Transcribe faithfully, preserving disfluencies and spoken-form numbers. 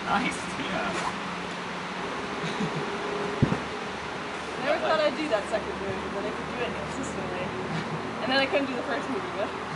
Nice, yeah. I never thought I'd do that second movie, but I could do it consistently. And then I couldn't do the first movie, but...